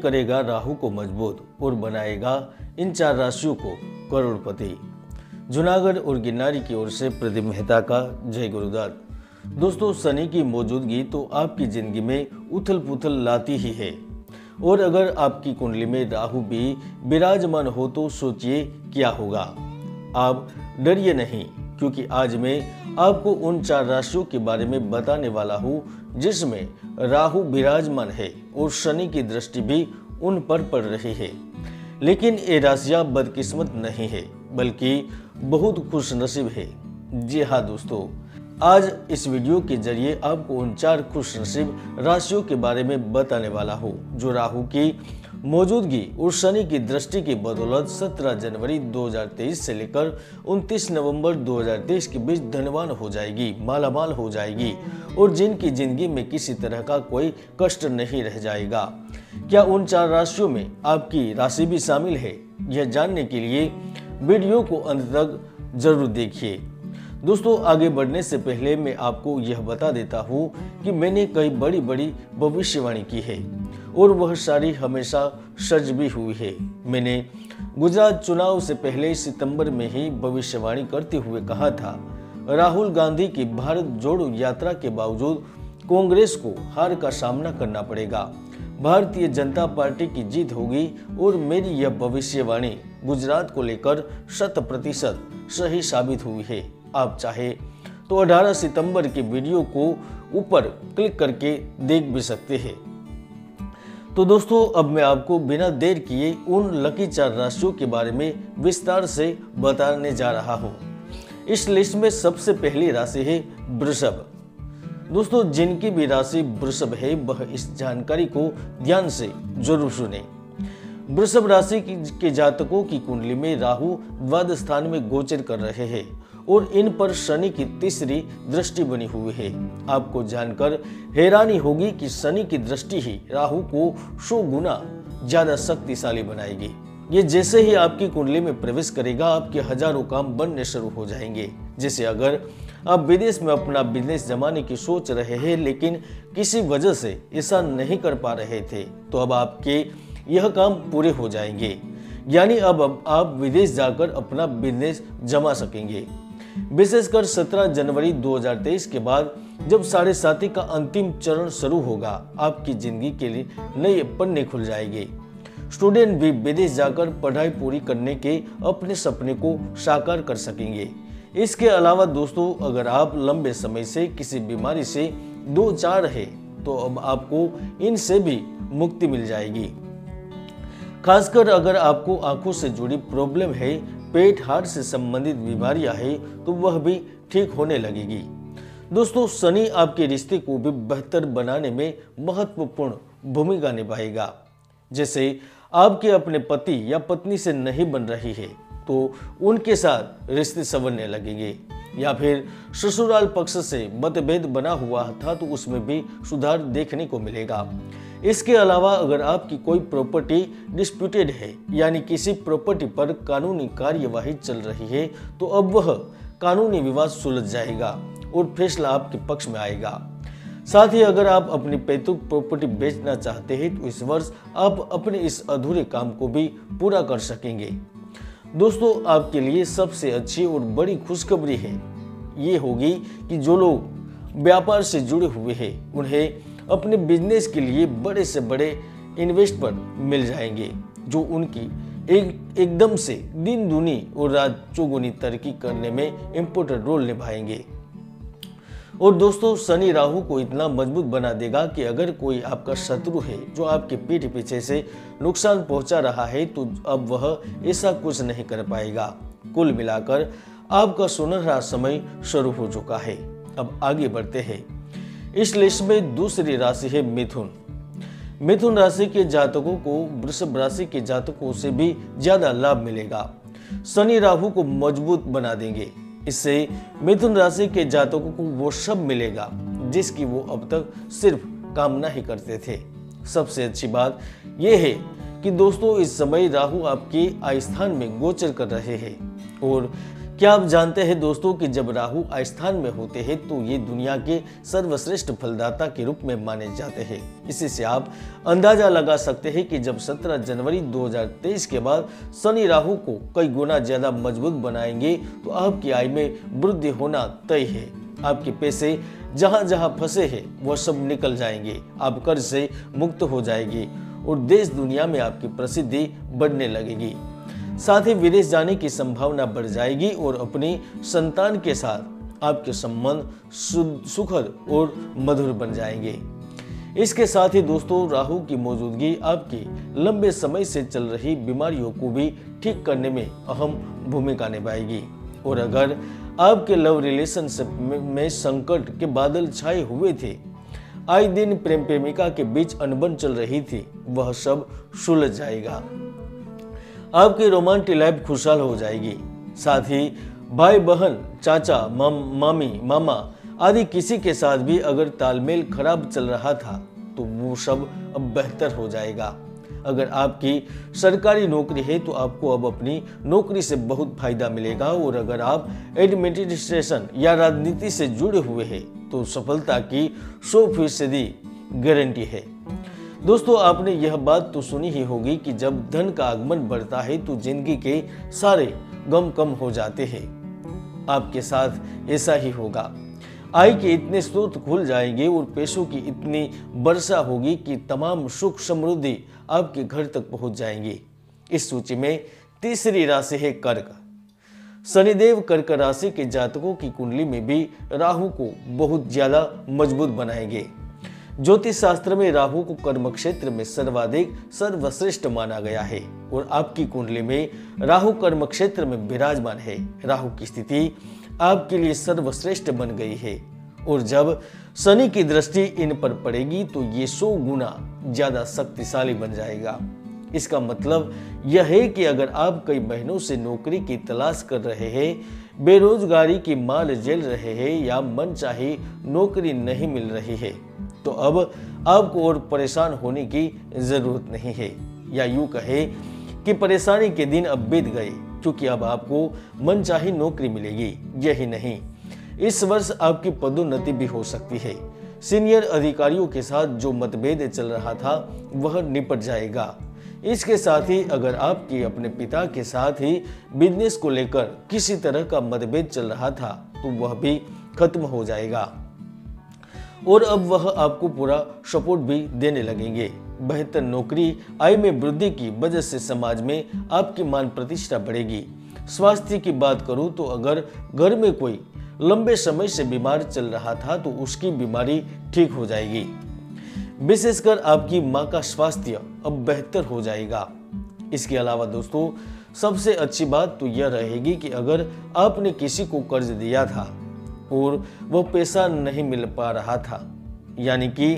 करेगा राहु को मजबूत और बनाएगा इन 4 राशियों को करोड़पति। जूनागढ़ और गिरनारी की ओर से प्रदीप मेहता का जय गुरुदत्त। दोस्तों, शनि की मौजूदगी तो आपकी जिंदगी में उथल पुथल लाती ही है, और अगर आपकी कुंडली में राहु भी विराजमान हो तो सोचिए क्या होगा। आप डरिए नहीं, क्योंकि आज मैं आपको उन 4 राशियों के बारे में बताने वाला हूँ जिसमें राहु विराजमान है और शनि की दृष्टि भी उन पर पड़ रही है। लेकिन ये राशियां बदकिस्मत नहीं है, बल्कि बहुत खुशनसीब है। जी हाँ दोस्तों, आज इस वीडियो के जरिए आपको उन 4 खुशनसीब राशियों के बारे में बताने वाला हूँ जो राहु की मौजूदगी और शनि की दृष्टि की बदौलत 17 जनवरी 2023 से लेकर 29 नवंबर 2023 के बीच धनवान हो जाएगी, मालामाल हो जाएगी, और जिनकी जिंदगी में किसी तरह का कोई कष्ट नहीं रह जाएगा। क्या उन 4 राशियों में आपकी राशि भी शामिल है? यह जानने के लिए वीडियो को अंत तक जरूर देखिए। दोस्तों, आगे बढ़ने से पहले मैं आपको यह बता देता हूँ कि मैंने कई बड़ी बड़ी भविष्यवाणी की है और वह सारी हमेशा सच भी हुई है। मैंने गुजरात चुनाव से पहले सितंबर में ही भविष्यवाणी करते हुए कहा था, राहुल गांधी की भारत जोड़ो यात्रा के बावजूद कांग्रेस को हार का सामना करना पड़ेगा, भारतीय जनता पार्टी की जीत होगी, और मेरी यह भविष्यवाणी गुजरात को लेकर 100% सही साबित हुई है। आप चाहे तो 18 सितंबर के वीडियो को ऊपर क्लिक करके देख भी सकते हैं। तो दोस्तों, अब मैं आपको बिना देर किए उन लकी 4 राशियों के बारे में विस्तार से बताने जा रहा हूं। इस लिस्ट में सबसे पहली राशि है वृषभ। दोस्तों, जिनकी भी राशि वृषभ है वह इस जानकारी को ध्यान से जरूर सुने। वृषभ राशि के जातकों की कुंडली में राहु द्वादश स्थान में गोचर कर रहे हैं और इन पर शनि की तीसरी दृष्टि बनी हुई है। आपको जानकर हैरानी होगी कि शनि की दृष्टि ही राहु को 100 गुना ज्यादा शक्तिशाली बनाएगी। ये जैसे ही आपकी कुंडली में प्रवेश करेगा, आपके हजारों काम बनने शुरू हो जाएंगे। जैसे अगर आप विदेश में अपना बिजनेस जमाने की सोच रहे हैं लेकिन किसी वजह से ऐसा नहीं कर पा रहे थे, तो अब आपके यह काम पूरे हो जाएंगे। यानी अब आप विदेश जाकर अपना बिजनेस जमा सकेंगे। विशेषकर 17 जनवरी 2023 के बाद जब 7.5 का अंतिम चरण शुरू होगा, आपकी जिंदगी के लिए नए पन्ने खुल जाएंगे। स्टूडेंट भी विदेश जाकर पढ़ाई पूरी करने के अपने सपने को साकार कर सकेंगे। इसके अलावा दोस्तों, अगर आप लंबे समय से किसी बीमारी से 2-4 है तो अब आपको इनसे भी मुक्ति मिल जाएगी। खासकर अगर आपको आंखों से जुड़ी प्रॉब्लम है, पेट हार्ट से संबंधित बीमारियां हैं, तो वह भी ठीक होने लगेगी। दोस्तों, शनि आपके रिश्ते को भी बेहतर बनाने में महत्वपूर्ण भूमिका निभाएगा। जैसे आपके अपने पति या पत्नी से नहीं बन रही है तो उनके साथ रिश्ते संवरने लगेंगे, या फिर ससुराल पक्ष से मतभेद बना हुआ था तो उसमें भी सुधार देखने को मिलेगा। इसके अलावा अगर आपकी कोई प्रॉपर्टी डिस्प्यूटेड है, यानी किसी प्रॉपर्टी पर कानूनी कार्यवाही चल रही है, तो अब वह कानूनी विवाद सुलझ जाएगा और फैसला आपके पक्ष में आएगा। साथ ही अगर आप अपनी पैतृक प्रॉपर्टी बेचना चाहते हैं तो इस वर्ष आप अपने इस अधूरे काम को भी पूरा कर सकेंगे। दोस्तों, आपके लिए सबसे अच्छी और बड़ी खुशखबरी है ये होगी कि जो लोग व्यापार से जुड़े हुए हैं उन्हें अपने बिजनेस के लिए बड़े से बड़े इन्वेस्टर मिल जाएंगे, जो उनकी एकदम से दिन दूनी और रात चौगुनी तरक्की करने में इम्पोर्टेंट रोल निभाएंगे। और दोस्तों, शनि राहु को इतना मजबूत बना देगा कि अगर कोई आपका शत्रु है जो आपके पीठ पीछे से नुकसान पहुंचा रहा है तो अब वह ऐसा कुछ नहीं कर पाएगा। कुल मिलाकर आपका सुनहरा समय शुरू हो चुका है। अब आगे बढ़ते हैं। इस लिस्ट में दूसरी राशि है मिथुन। मिथुन राशि के जातकों को वृषभ राशि के जातकों से भी ज्यादा लाभ मिलेगा। शनि राहु को मजबूत बना देंगे। इससे मिथुन राशि के जातकों को वो सब मिलेगा जिसकी वो अब तक सिर्फ कामना ही करते थे। सबसे अच्छी बात यह है कि दोस्तों, इस समय राहु आपके आय स्थान में गोचर कर रहे हैं और क्या आप जानते हैं दोस्तों कि जब राहु आस्थान में होते हैं तो ये दुनिया के सर्वश्रेष्ठ फलदाता के रूप में माने जाते हैं। इसी से आप अंदाजा लगा सकते हैं कि जब 17 जनवरी 2023 के बाद शनि राहु को कई गुना ज्यादा मजबूत बनाएंगे तो आपकी आय में वृद्धि होना तय है। आपके पैसे जहां जहां फंसे हैं वह सब निकल जाएंगे, आप कर्ज से मुक्त हो जाएंगे और देश दुनिया में आपकी प्रसिद्धि बढ़ने लगेगी। साथ ही विदेश जाने की संभावना बढ़ जाएगी और अपनी संतान के साथ आपके संबंध सुखद और मधुर बन जाएंगे। इसके साथ ही दोस्तों राहु की मौजूदगी आपकी लंबे समय से चल रही बीमारियों को भी ठीक करने में अहम भूमिका निभाएगी। और अगर आपके लव रिलेशनशिप में संकट के बादल छाए हुए थे, आए दिन प्रेम प्रेमिका के बीच अनबन चल रही थी, वह सब सुलझ जाएगा। आपकी रोमांटिक लाइफ खुशहाल हो जाएगी। साथ ही भाई बहन, चाचा, मामी, मामा आदि किसी के साथ भी अगर तालमेल खराब चल रहा था तो वो सब अब बेहतर हो जाएगा। अगर आपकी सरकारी नौकरी है तो आपको अब अपनी नौकरी से बहुत फायदा मिलेगा। और अगर आप एडमिनिस्ट्रेशन या राजनीति से जुड़े हुए हैं तो सफलता की 100% गारंटी है। दोस्तों आपने यह बात तो सुनी ही होगी कि जब धन का आगमन बढ़ता है तो जिंदगी के सारे गम कम हो जाते हैं। आपके साथ ऐसा ही होगा। आय के इतने स्रोत खुल जाएंगे और पैसों की इतनी वर्षा होगी कि तमाम सुख समृद्धि आपके घर तक पहुंच जाएंगी। इस सूची में तीसरी राशि है कर्क। शनिदेव कर्क राशि के जातकों की कुंडली में भी राहु को बहुत ज्यादा मजबूत बनाएंगे। ज्योतिष शास्त्र में राहु को कर्म क्षेत्र में सर्वश्रेष्ठ माना गया है और आपकी कुंडली में राहु कर्म क्षेत्र में विराजमान है। राहु की स्थिति आपके लिए सर्वश्रेष्ठ बन गई है और जब शनि की दृष्टि इन पर पड़ेगी तो ये 100 गुना ज्यादा शक्तिशाली बन जाएगा। इसका मतलब यह है कि अगर आप कई महीनों से नौकरी की तलाश कर रहे हैं, बेरोजगारी की मार झेल रहे हैं या मनचाही नौकरी नहीं मिल रही है तो अब आपको और परेशान होने की जरूरत नहीं है। या यूं कहे कि परेशानी के दिन अब बीत गए क्योंकि अब आपको मनचाही नौकरी मिलेगी। यही नहीं, इस वर्ष आपकी पदोन्नति भी हो सकती है। सीनियर अधिकारियों के साथ जो मतभेद चल रहा था वह निपट जाएगा। इसके साथ ही अगर आपकी अपने पिता के साथ ही बिजनेस को लेकर किसी तरह का मतभेद चल रहा था तो वह भी खत्म हो जाएगा और अब वह आपको पूरा सपोर्ट भी देने लगेंगे। बेहतर नौकरी, आय में वृद्धि की वजह से समाज में आपकी मान प्रतिष्ठा बढ़ेगी। स्वास्थ्य की बात करूं तो अगर घर में कोई लंबे समय से बीमार चल रहा था तो उसकी बीमारी ठीक हो जाएगी। विशेषकर आपकी मां का स्वास्थ्य अब बेहतर हो जाएगा। इसके अलावा दोस्तों सबसे अच्छी बात तो यह रहेगी कि अगर आपने किसी को कर्ज दिया था और वह पैसा नहीं मिल पा रहा था, यानी कि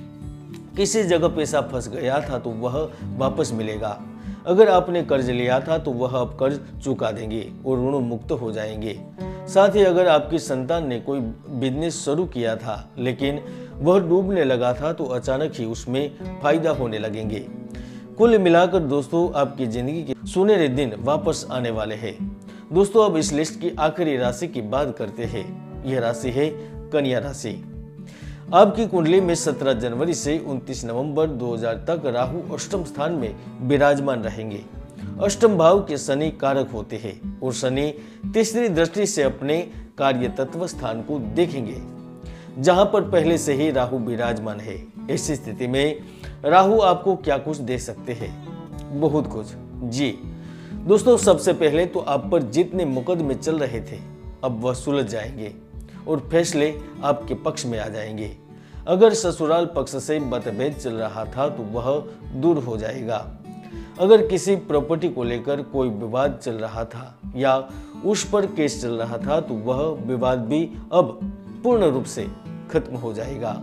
किसी जगह पैसा फंस गया था तो वह वापस मिलेगा। अगर आपने कर्ज लिया था तो वह अब कर्ज चुका देंगे और ऋण मुक्त हो जाएंगे। साथ ही अगर आपकी संतान ने कोई बिजनेस शुरू किया था लेकिन वह डूबने लगा था तो अचानक ही उसमें फायदा होने लगेंगे। कुल मिलाकर दोस्तों आपकी जिंदगी के सुनहरे दिन वापस आने वाले हैं। दोस्तों अब इस लिस्ट की आखिरी राशि की बात करते हैं। यह राशि है कन्या राशि। आपकी कुंडली में 17 जनवरी से 29 नवंबर 2000 तक राहु अष्टम स्थान में विराजमान रहेंगे। अष्टम भाव के शनि कारक होते हैं और शनि तीसरी दृष्टि से अपने कार्य तत्व स्थान को देखेंगे जहां पर पहले से ही राहु विराजमान है। ऐसी स्थिति में राहु आपको क्या कुछ दे सकते हैं? बहुत कुछ। जी दोस्तों, सबसे पहले तो आप पर जितने मुकदमे चल रहे थे अब वह सुलझ जाएंगे और फैसले आपके पक्ष में आ जाएंगे। अगर ससुराल पक्ष से मतभेद चल रहा था तो वह दूर हो जाएगा। अगर किसी प्रॉपर्टी को लेकर कोई विवाद चल रहा था या उस पर केस चल रहा था तो वह विवाद भी अब पूर्ण रूप से खत्म हो जाएगा।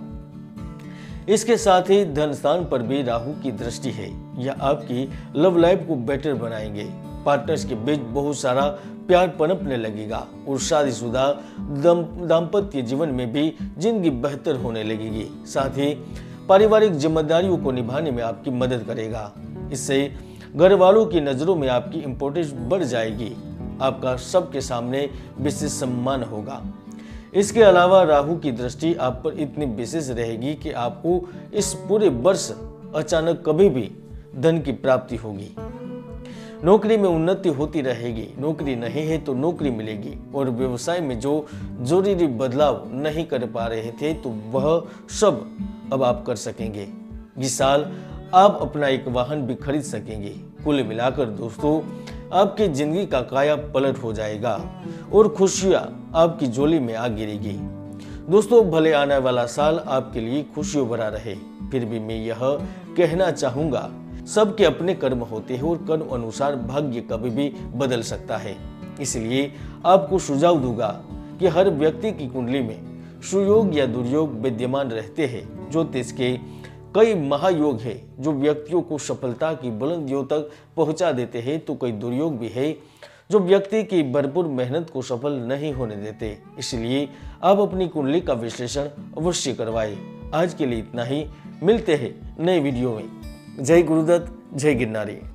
इसके साथ ही धन स्थान पर भी राहु की दृष्टि है। यह आपकी लव लाइफ को बेटर बनाएंगे। पार्टनर्स के बीच बहुत सारा प्यार पनपने लगेगा और शादीशुदा दाम्पत्य जीवन में भी जिंदगी बेहतर होने लगेगी। साथ ही पारिवारिक जिम्मेदारियों को निभाने में आपकी मदद करेगा। इससे घर वालों की नजरों में आपकी इम्पोर्टेंस बढ़ जाएगी। आपका सबके सामने विशेष सम्मान होगा। इसके अलावा राहु की दृष्टि आप पर इतनी विशेष रहेगी कि आपको इस पूरे वर्ष अचानक कभी भी धन की प्राप्ति होगी। नौकरी में उन्नति होती रहेगी, नौकरी नहीं है तो नौकरी मिलेगी, और व्यवसाय में जो जरूरी बदलाव नहीं कर पा रहे थे तो वह सब अब आप कर सकेंगे। इस साल आप अपना एक वाहन भी खरीद सकेंगे। कुल मिलाकर दोस्तों आपकी जिंदगी का काया पलट हो जाएगा और खुशियां आपकी झोली में आ गिरेगी। दोस्तों भले आने वाला साल आपके लिए खुशियों भरा रहे, फिर भी मैं यह कहना चाहूंगा सबके अपने कर्म होते हैं और कर्म अनुसार भाग्य कभी भी बदल सकता है। इसलिए आपको सुझाव दूंगा कि हर व्यक्ति की कुंडली में सुयोग या दुर्योग विद्यमान रहते हैं। ज्योतिष के कई महायोग है जो व्यक्तियों को सफलता की बुलंदियों तक पहुंचा देते हैं, तो कई दुर्योग भी है जो व्यक्ति की भरपूर मेहनत को सफल नहीं होने देते। इसलिए आप अपनी कुंडली का विश्लेषण अवश्य करवाएं। आज के लिए इतना ही, मिलते हैं नए वीडियो में। जय गुरुदत्त, जय गिरनारी।